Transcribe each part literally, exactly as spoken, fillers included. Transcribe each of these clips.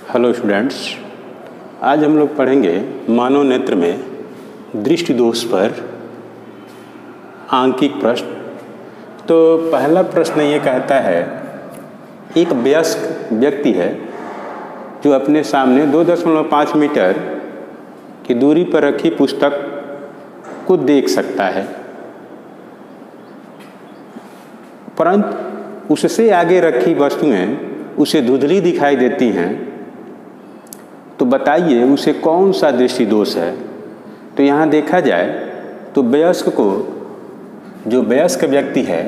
Hello students, आज हम लोग पढ़ेंगे मानव नेत्र में दृष्टि दोष पर आंकिक प्रश्न। तो पहला प्रश्न ये कहता है, एक वयस्क व्यक्ति है जो अपने सामने दो दशमलव पाँच मीटर की दूरी पर रखी पुस्तक को देख सकता है, परंतु उससे आगे रखी वस्तुएं उसे धुंधली दिखाई देती हैं। तो बताइए उसे कौन सा दृष्टि दोष है। तो यहाँ देखा जाए तो वयस्क को, जो वयस्क व्यक्ति है,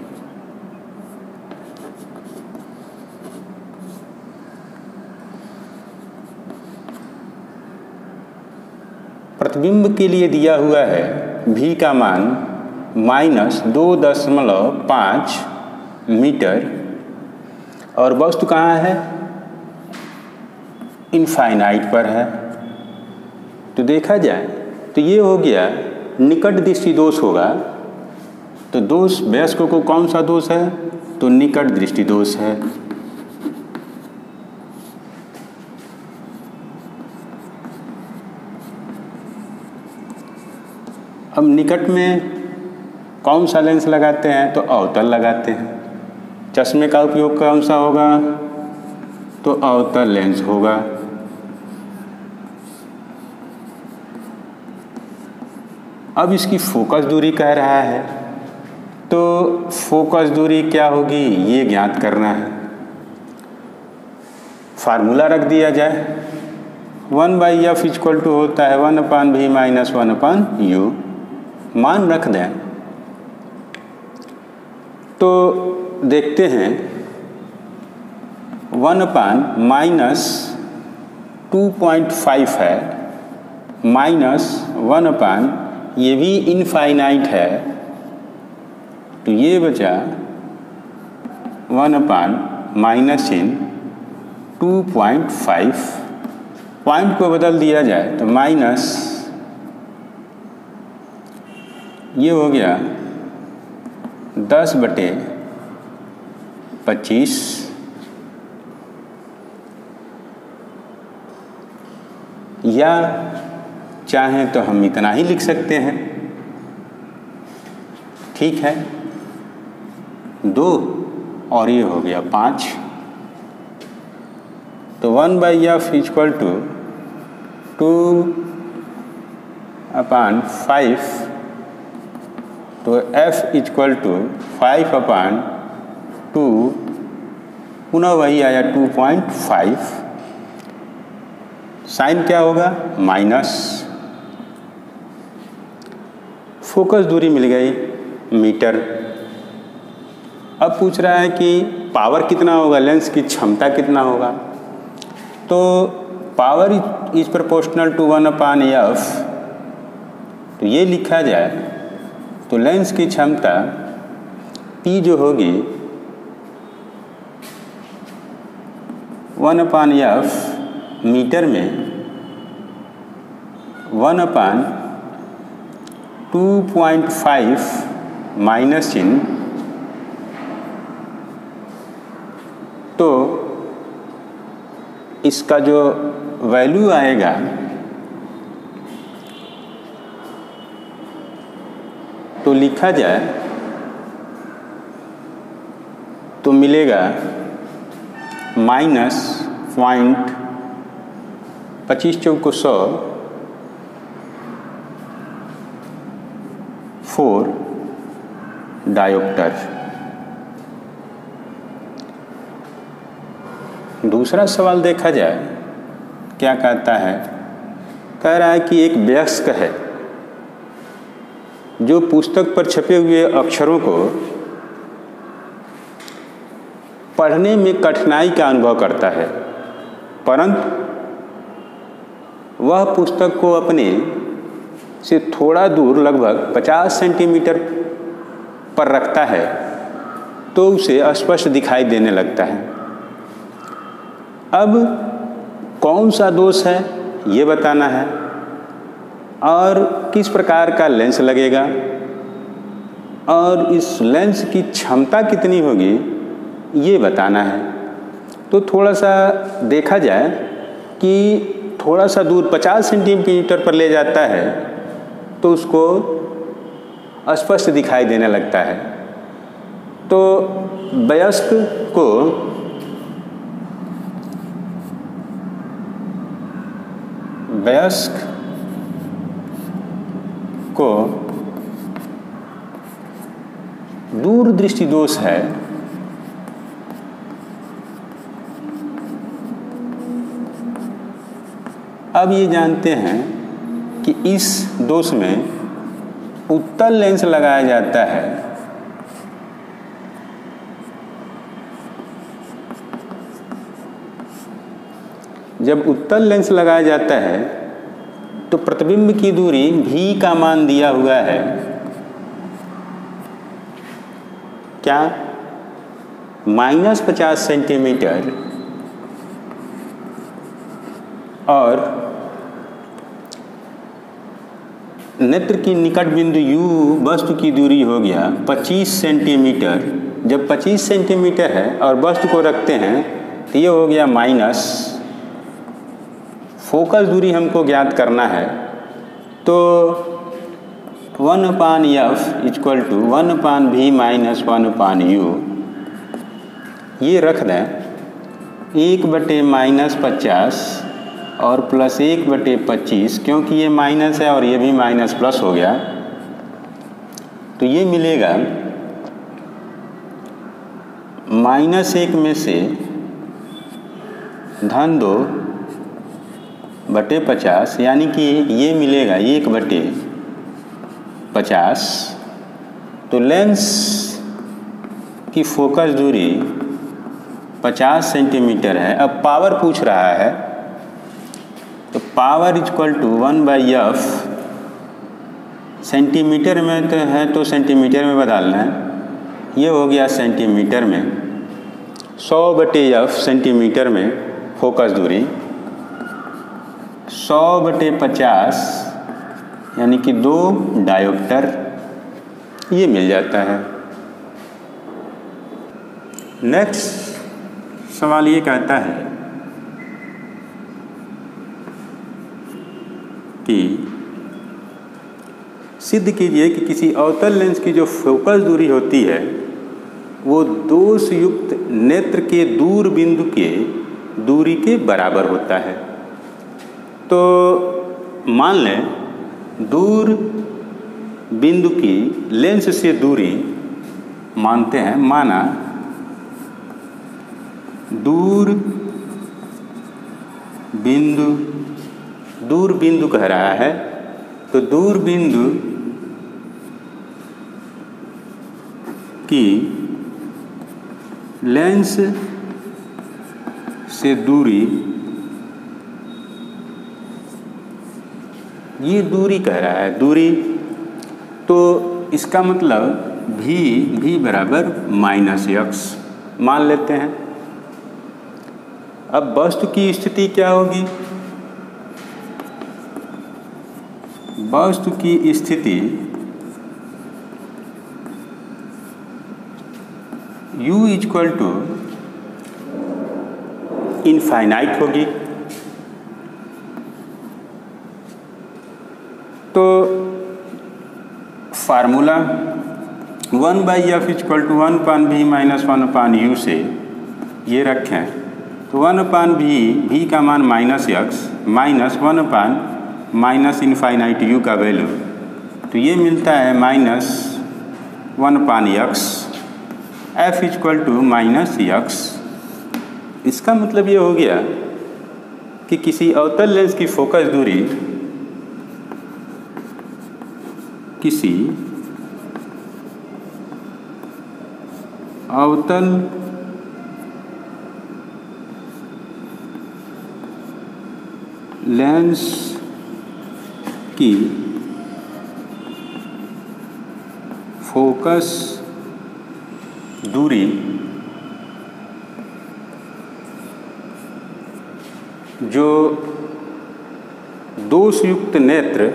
प्रतिबिंब के लिए दिया हुआ है v का मान माइनस दो दशमलव पाँच मीटर और वस्तु कहाँ है, इनफाइनाइट पर है। तो देखा जाए तो ये हो गया निकट दृष्टि दोष होगा। तो दोष वयस्क को कौन सा दोष है, तो निकट दृष्टि दोष है। अब निकट में कौन सा लेंस लगाते हैं, तो अवतल लगाते हैं। चश्मे का उपयोग कौन सा होगा, तो अवतल लेंस होगा। अब इसकी फोकस दूरी कह रहा है, तो फोकस दूरी क्या होगी ये ज्ञात करना है। फार्मूला रख दिया जाए, one by F equal to होता है one upon V minus one upon you. मान रख दें तो देखते हैं one upon minus two point five है, माइनस वन अपान ये भी इनफाइनाइट है, तो ये बचा one upon minus into point five. Point को बदल दिया जाए तो माइनस ये हो गया दस बटे पच्चीस, या चाहें तो हम इतना ही लिख सकते हैं, ठीक है, दो और ये हो गया पाँच। तो one by F equal to two upon five, तो F equal to five upon two, पुनः वही आया टू पॉइंट फाइव। साइन क्या होगा, माइनस। फोकस दूरी मिल गई मीटर। अब पूछ रहा है कि पावर कितना होगा, लेंस की क्षमता कितना होगा। तो power is proportional to one upon F, तो ये लिखा जाए तो लेंस की क्षमता P जो होगी वन अपान एफ मीटर में one upon two point five minus in, तो इसका जो वैल्यू आएगा तो लिखा जाए तो मिलेगा माइनस पॉइंट पच्चीस चौको सौ फोर डायोप्टर। दूसरा सवाल देखा जाए, क्या कहता है, कह रहा है कि एक वयस्क है जो पुस्तक पर छपे हुए अक्षरों को पढ़ने में कठिनाई का अनुभव करता है, परंतु वह पुस्तक को अपने से थोड़ा दूर लगभग पचास सेंटीमीटर पर रखता है तो उसे स्पष्ट दिखाई देने लगता है। अब कौन सा दोष है ये बताना है और किस प्रकार का लेंस लगेगा और इस लेंस की क्षमता कितनी होगी ये बताना है। तो थोड़ा सा देखा जाए कि थोड़ा सा दूर पचास सेंटीमीटर पर ले जाता है तो उसको स्पष्ट दिखाई देने लगता है। तो वयस्क को वयस्क को दूरदृष्टि दोष है अब ये जानते हैं कि इस दोष में उत्तल लेंस लगाया जाता है जब उत्तल लेंस लगाया जाता है तो प्रतिबिंब की दूरी भी का मान दिया हुआ है क्या माइनस पचास सेंटीमीटर और नेत्र की निकट बिंदु U वस्तु की दूरी हो गया पच्चीस सेंटीमीटर। जब पच्चीस सेंटीमीटर है और वस्तु को रखते हैं तो ये हो गया माइनस, फोकस दूरी हमको ज्ञात करना है तो one upon F equal to one upon V minus one upon you, ये रख दें एक बटे माइनस पचास और प्लस एक बटे पच्चीस, क्योंकि ये माइनस है और ये भी माइनस प्लस हो गया तो ये मिलेगा माइनस एक में से धन दो बटे पचास, यानी कि ये मिलेगा एक बटे पचास। तो लेंस की फोकस दूरी पचास सेंटीमीटर है। अब पावर पूछ रहा है तो power equal to one by F, centimetre में तो है तो सेंटीमीटर में बदलना है, ये हो गया सेंटीमीटर में, सौ बटे एफ सेंटीमीटर में फोकस दूरी, सौ बटे पचास यानी कि दो डायोप्टर, ये मिल जाता है। नेक्स्ट सवाल ये कहता है कि सिद्ध कीजिए कि किसी अवतल लेंस की जो फोकस दूरी होती है वो दोष युक्त नेत्र के दूर बिंदु के दूरी के बराबर होता है। तो मान लें दूर बिंदु की लेंस से दूरी मानते हैं, माना दूर बिंदु दूर बिंदु कह रहा है तो दूर बिंदु की लेंस से दूरी, ये दूरी कह रहा है दूरी, तो इसका मतलब भी भी बराबर माइनस एक्स मान लेते हैं। अब वस्तु की स्थिति क्या होगी, वस्तु की स्थिति u इक्वल टू इनफाइनाइट होगी। तो formula one by F equal to one upon V minus one पान यू से ये रखें तो वन पान भी भी का मान minus X minus one upon minus infinite U का वैल्यू, तो ये मिलता है minus one upon X, F equal to minus X. इसका मतलब ये हो गया कि किसी अवतल लेंस की फोकस दूरी किसी अवतल लेंस की फोकस दूरी जो दोष युक्त नेत्र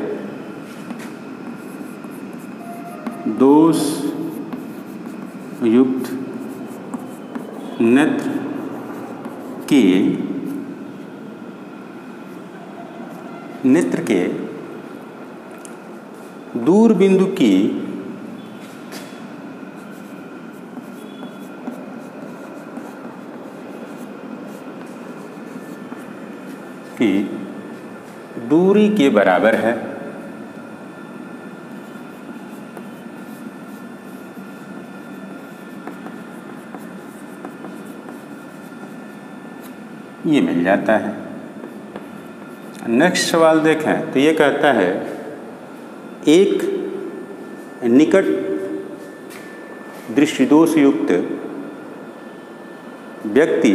दोष युक्त नेत्र के नेत्र के दूर बिंदु की की दूरी के बराबर है। ये मिल जाता है। नेक्स्ट सवाल देखें तो ये कहता है एक निकट दृष्टिदोष युक्त व्यक्ति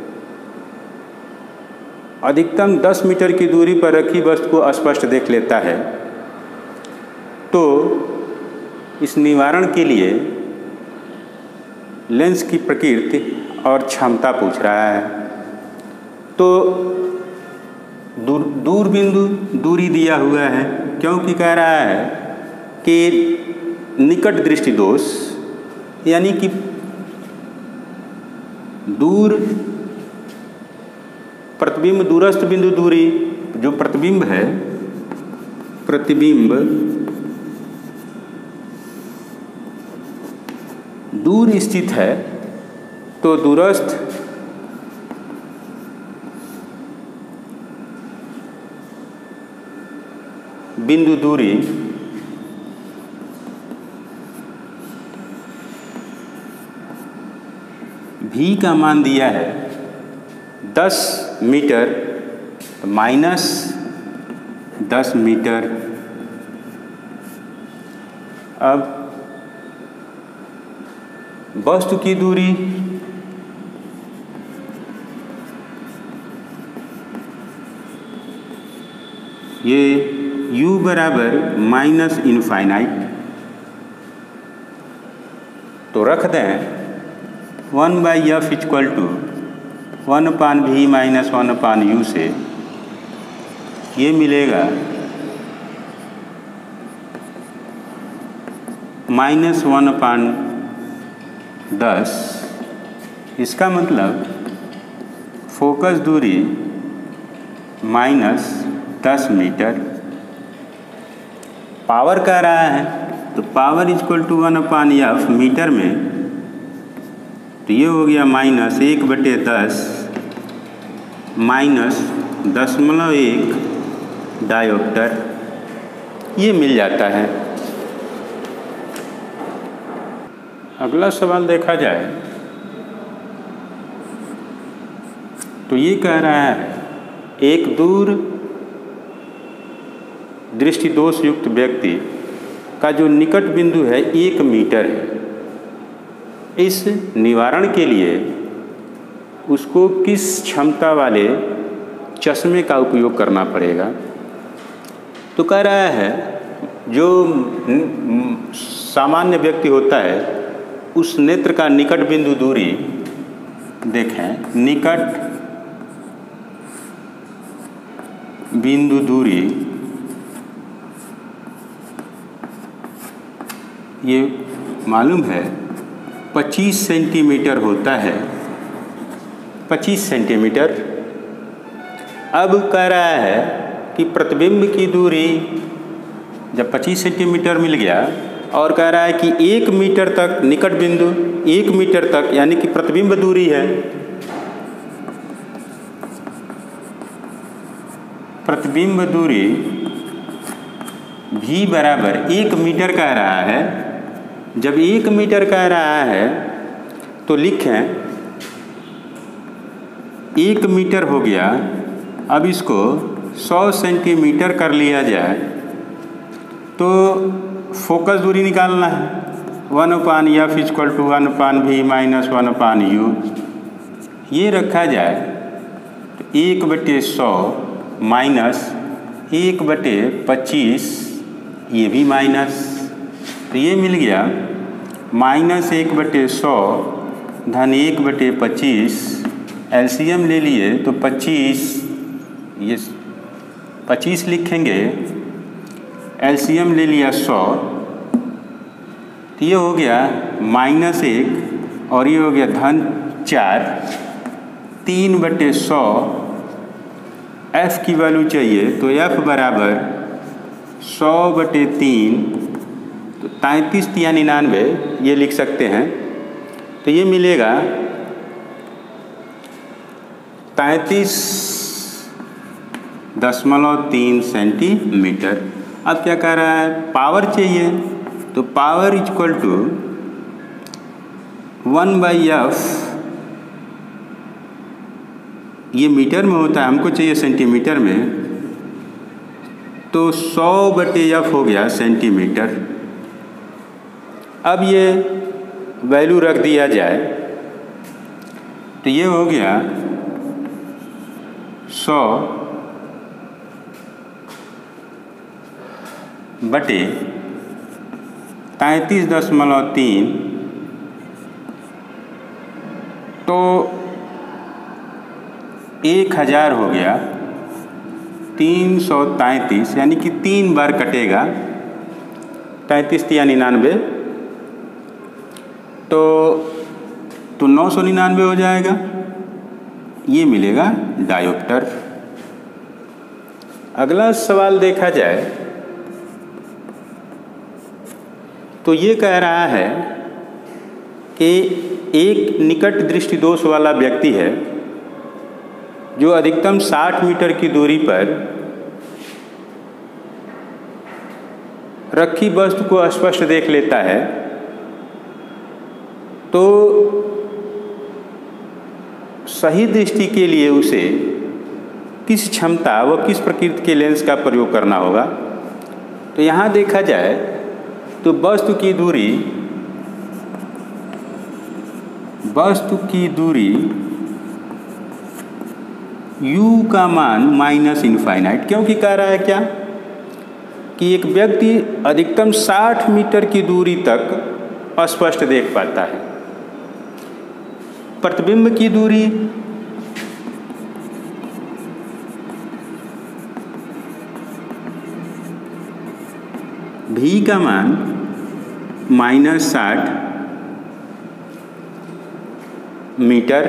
अधिकतम दस मीटर की दूरी पर रखी वस्तु को स्पष्ट देख लेता है, तो इस निवारण के लिए लेंस की प्रकृति और क्षमता पूछ रहा है। तो दूर दूर बिंदु दूरी दिया हुआ है, क्योंकि कह रहा है कि निकट दृष्टि दोष यानी कि दूर प्रतिबिंब दूरस्थ बिंदु दूरी, जो प्रतिबिंब है प्रतिबिंब दूर स्थित है, तो दूरस्थ बिंदु दूरी भी का मान दिया है दस मीटर, माइनस दस मीटर। अब वस्तु की दूरी ये u बराबर माइनस इनफाइनाइट, तो रख दें one by F equal to one upon V minus one पान यू से ये मिलेगा माइनस वन पान दस। इसका मतलब फोकस दूरी माइनस दस मीटर। पावर कह रहा है तो power equal to one upon F metre में, तो ये हो गया माइनस एक बटे दस माइनस दशमलव एक डायोप्टर, ये मिल जाता है। अगला सवाल देखा जाए तो ये कह रहा है एक दूर दृष्टि दोष युक्त व्यक्ति का जो निकट बिंदु है एक मीटर है। इस निवारण के लिए उसको किस क्षमता वाले चश्मे का उपयोग करना पड़ेगा। तो कह रहा है जो सामान्य व्यक्ति होता है उस नेत्र का निकट बिंदु दूरी देखें, निकट बिंदु दूरी ये मालूम है पच्चीस सेंटीमीटर होता है, पच्चीस सेंटीमीटर। अब कह रहा है कि प्रतिबिंब की दूरी जब पच्चीस सेंटीमीटर मिल गया और कह रहा है कि एक मीटर तक निकट बिंदु एक मीटर तक यानी कि प्रतिबिंब दूरी है, प्रतिबिंब दूरी भी बराबर एक मीटर कह रहा है। जब एक मीटर कह रहा है तो लिखें एक मीटर हो गया। अब इसको सौ सेंटीमीटर कर लिया जाए तो फोकस दूरी निकालना है, one upon F equal to one upon V minus one upon you. ये रखा जाए तो एक बटे सौ माइनस एक बटे पच्चीस, ये भी माइनस, तो ये मिल गया माइनस एक बटे सौ धन एक बटे पच्चीस। एलसीएम ले लिए तो पच्चीस, ये पच्चीस लिखेंगे, एलसीएम ले लिया सौ, तो ये हो गया माइनस एक और ये हो गया धन चार, तीन बटे सौ एफ की वैल्यू चाहिए, तो एफ बराबर सौ बटे तीन, तो तैंतीस तिया निन्यानवे ये लिख सकते हैं। तो ये मिलेगा तैंतीस दशमलव तीन सेंटीमीटर। अब क्या कह रहा है, पावर चाहिए, तो power equal to one by F, ये मीटर में होता है, हमको चाहिए सेंटीमीटर में, तो सौ बटे एफ हो गया सेंटीमीटर। अब ये वैल्यू रख दिया जाए तो ये हो गया सौ बटे तैंतीस दशमलव तीन, तो एक हज़ार हो गया तीन सौ तैंतीस, यानी कि तीन बार कटेगा, तैंतीस तिया निन्यानवे, तो तो नौ सौ निन्यानवे हो जाएगा। ये मिलेगा डायोप्टर। अगला सवाल देखा जाए तो ये कह रहा है कि एक निकट दृष्टि दोष वाला व्यक्ति है जो अधिकतम साठ मीटर की दूरी पर रखी वस्तु को स्पष्ट देख लेता है, तो सही दृष्टि के लिए उसे किस क्षमता व किस प्रकृति के लेंस का प्रयोग करना होगा। तो यहाँ देखा जाए तो वस्तु की दूरी वस्तु की दूरी u का मान माइनस इनफाइनाइट, क्योंकि कह रहा है क्या कि एक व्यक्ति अधिकतम साठ मीटर की दूरी तक अस्पष्ट देख पाता है। प्रतिबिंब की दूरी v का मान माइनस साठ मीटर,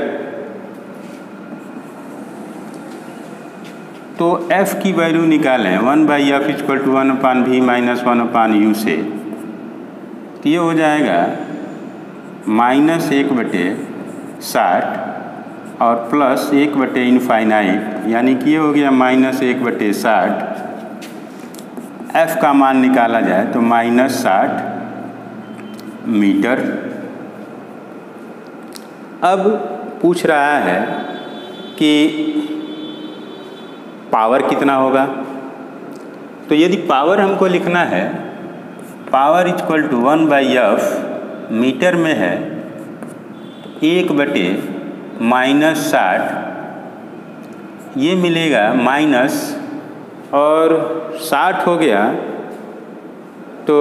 तो f की वैल्यू निकालें one by F equal to one upon V minus one upon U से, तो ये हो जाएगा माइनस एक बटे साठ और प्लस एक बटे इनफाइनाइट, यानी कि ये हो गया माइनस एक बटे साठ। f का मान निकाला जाए तो माइनस साठ मीटर। अब पूछ रहा है कि पावर कितना होगा। तो यदि पावर हमको लिखना है, power equal to one by F metre में है, एक बटे माइनस साठ, ये मिलेगा माइनस और साठ हो गया तो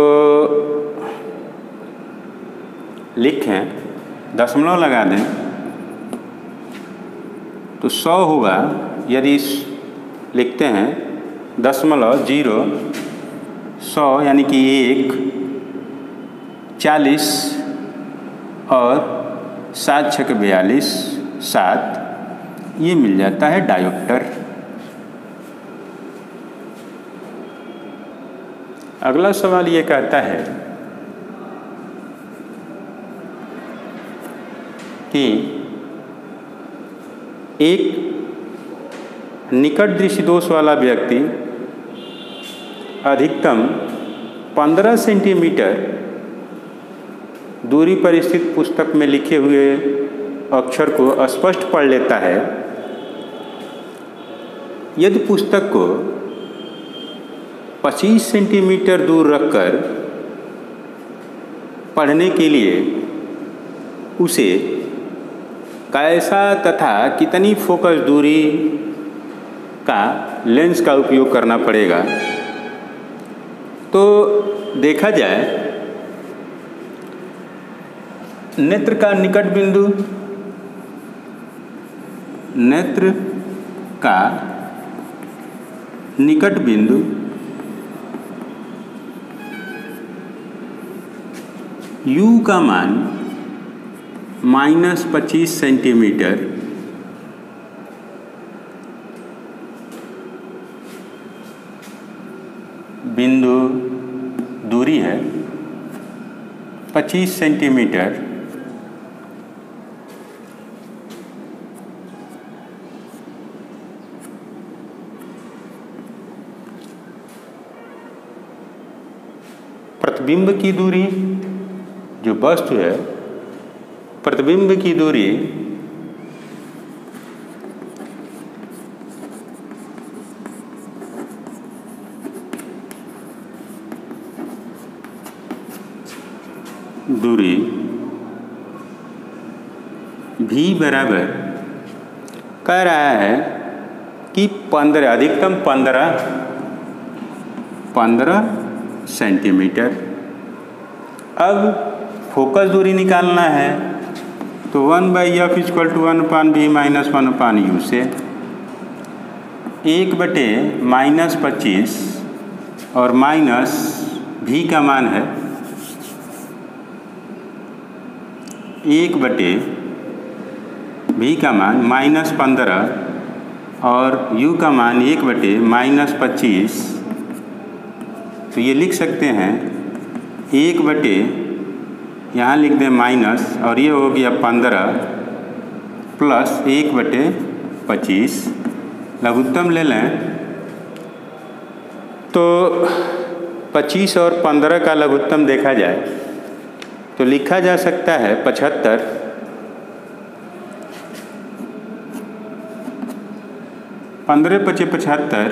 लिखें, दशमलव लगा दें तो सौ होगा। यदि लिखते हैं दशमलव जीरो सौ, यानी कि एक चालीस और सात छक बयालीस सात, ये मिल जाता है डायोप्टर। अगला सवाल ये कहता है कि एक निकट दृष्टि दोष वाला व्यक्ति अधिकतम पंद्रह सेंटीमीटर दूरी पर स्थित पुस्तक में लिखे हुए अक्षर को स्पष्ट पढ़ लेता है। यदि पुस्तक को पच्चीस सेंटीमीटर दूर रखकर पढ़ने के लिए उसे कैसा तथा कितनी फोकस दूरी का लेंस का उपयोग करना पड़ेगा। तो देखा जाए नेत्र का निकट बिंदु नेत्र का निकट बिंदु u का मान माइनस पच्चीस सेंटीमीटर बिंदु दूरी है पच्चीस सेंटीमीटर, प्रतिबिंब की दूरी, जो वस्तु है प्रतिबिंब की दूरी दूरी भी बराबर कह रहा है कि पंद्रह अधिकतम पंद्रह पंद्रह सेंटीमीटर। अब फोकस दूरी निकालना है तो one by F equal to one upon B minus one upon U से एक बटे माइनस पच्चीस और माइनस भी का मान है एक बटे भी का मान माइनस पंद्रह और u का मान एक बटे माइनस पच्चीस। तो ये लिख सकते हैं एक बटे यहाँ लिख दें माइनस और ये हो गया पंद्रह प्लस एक बटे पच्चीस। लघुत्तम ले लें तो पच्चीस और पंद्रह का लघुत्तम देखा जाए तो लिखा जा सकता है पचहत्तर पंद्रह पचे पचहत्तर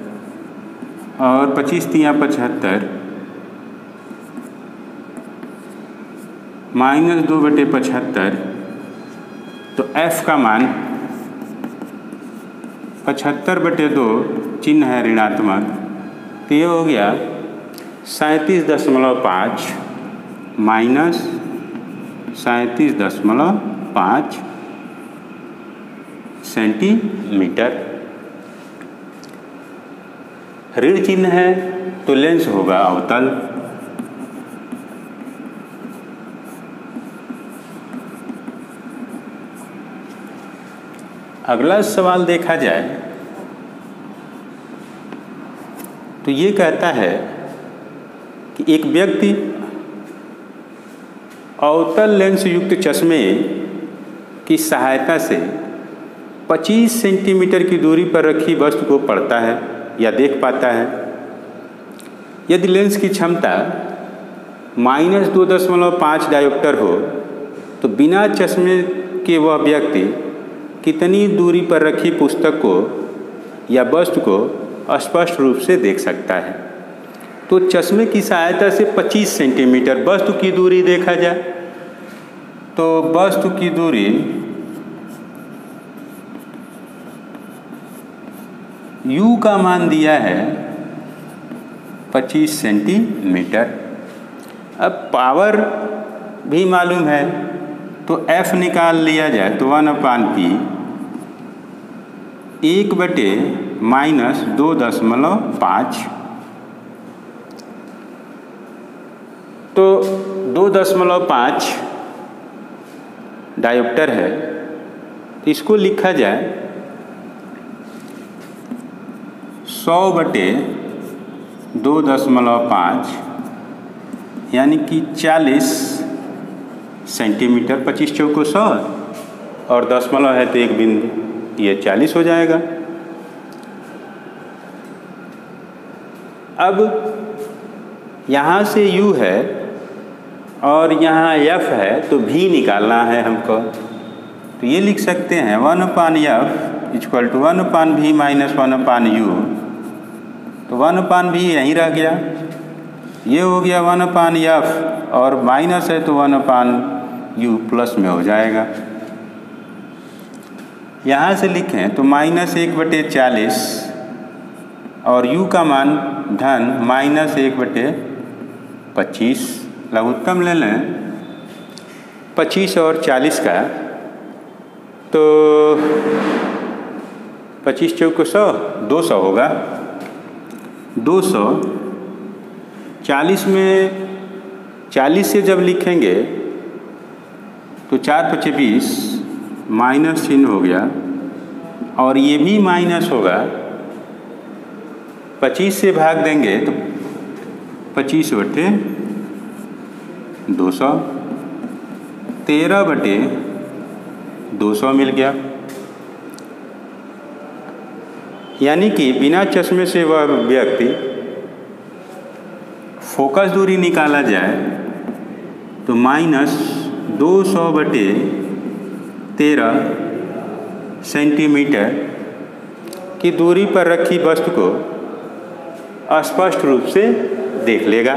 और पच्चीस तिया पचहत्तर माइनस दो बटे पचहत्तर। तो f का मान पचहत्तर बटे दो चिन्ह है ऋणात्मक, तो ये हो गया सैंतीस दशमलव पाँच माइनस सैंतीस दशमलव पाँच सेंटीमीटर। ऋण चिन्ह है तो लेंस होगा अवतल। अगला सवाल देखा जाए तो ये कहता है कि एक व्यक्ति अवतल लेंस युक्त चश्मे की सहायता से पच्चीस सेंटीमीटर की दूरी पर रखी वस्तु को पढ़ता है या देख पाता है। यदि लेंस की क्षमता माइनस दो दशमलव पाँच डायोप्टर हो तो बिना चश्मे के वह व्यक्ति कितनी दूरी पर रखी पुस्तक को या वस्तु को स्पष्ट रूप से देख सकता है। तो चश्मे की सहायता से पच्चीस सेंटीमीटर वस्तु की दूरी देखा जाए तो वस्तु की दूरी u का मान दिया है पच्चीस सेंटीमीटर। अब पावर भी मालूम है तो f निकाल लिया जाए तो वन अपान पी एक बटे माइनस दो दशमलव पाँच। तो दो दशमलव पाँच डायोप्टर है तो इसको लिखा जाए सौ बटे दो दशमलव पाँच यानी कि चालीस सेंटीमीटर। पच्चीस चौको सौ और दशमलव है तो एक बिंदु, ये चालीस हो जाएगा। अब यहाँ से u है और यहाँ f है तो v निकालना है हमको। तो ये लिख सकते हैं one upon F equal to one upon V minus one upon U. तो वन अपान वी यहीं रह गया, ये हो गया वन अपान एफ और माइनस है तो वन अपान यू प्लस में हो जाएगा। यहाँ से लिखें तो माइनस एक बटे चालीस और u का मान धन माइनस एक बटे पच्चीस। लघुत्तम ले लें पच्चीस और चालीस का तो पच्चीस चौको सौ दो सौ होगा। दो सौ चालीस में चालीस से जब लिखेंगे तो चार पचे बीस माइनस चिन्ह हो गया और ये भी माइनस होगा। पच्चीस से भाग देंगे तो पच्चीस बटे दो सौ, तेरह बटे दो सौ मिल गया। यानी कि बिना चश्मे से वह व्यक्ति फोकस दूरी निकाला जाए तो माइनस दो सौ बटे तेरह सेंटीमीटर की दूरी पर रखी वस्तु को स्पष्ट रूप से देख लेगा।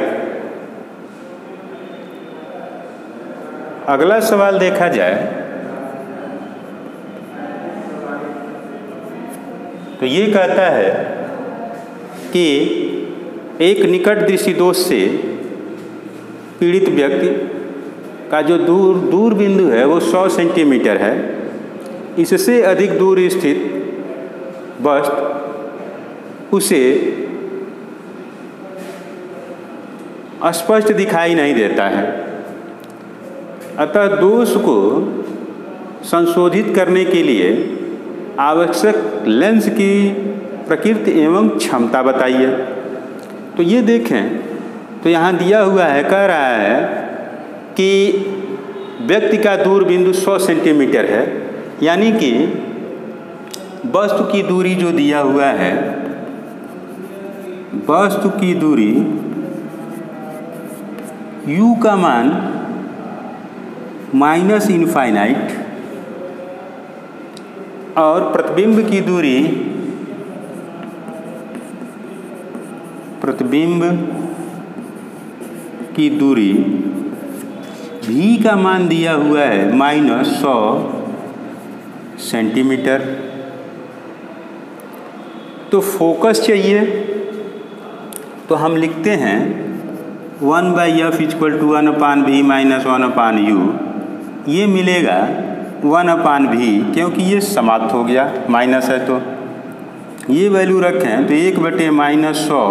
अगला सवाल देखा जाए तो ये कहता है कि एक निकट दृष्टि दोष से पीड़ित व्यक्ति का जो दूर दूर बिंदु है वो सौ सेंटीमीटर है। इससे अधिक दूर स्थित वस्तु उसे स्पष्ट दिखाई नहीं देता है। अतः दोष को संशोधित करने के लिए आवश्यक लेंस की प्रकृति एवं क्षमता बताइए। तो ये देखें तो यहाँ दिया हुआ है, कह रहा है कि व्यक्ति का दूर बिंदु सौ सेंटीमीटर है, यानी कि वस्तु की दूरी जो दिया हुआ है, वस्तु की दूरी u का मान माइनस इनफाइनाइट और प्रतिबिंब की दूरी प्रतिबिंब की दूरी v का मान दिया हुआ है माइनस सौ सेंटीमीटर। तो फोकस चाहिए तो हम लिखते हैं one by F equal to one upon V minus one upon you. ये मिलेगा वन अपान भी, क्योंकि ये समाप्त हो गया, माइनस है तो ये वैल्यू रखें तो एक बटे माइनस सौ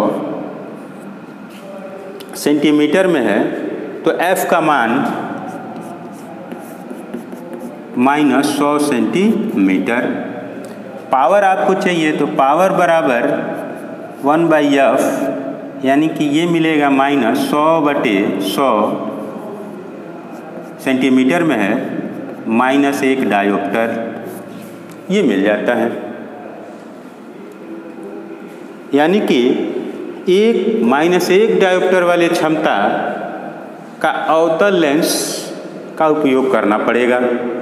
सेंटीमीटर में है तो f का मान माइनस सौ सेंटीमीटर। पावर आपको चाहिए तो पावर बराबर वन बाई एफ, यानी कि ये मिलेगा माइनस सौ बटे सौ सेंटीमीटर में है माइनस एक डायोप्टर, ये मिल जाता है। यानी कि एक माइनस एक डायोप्टर वाले क्षमता का अवतल लेंस का उपयोग करना पड़ेगा।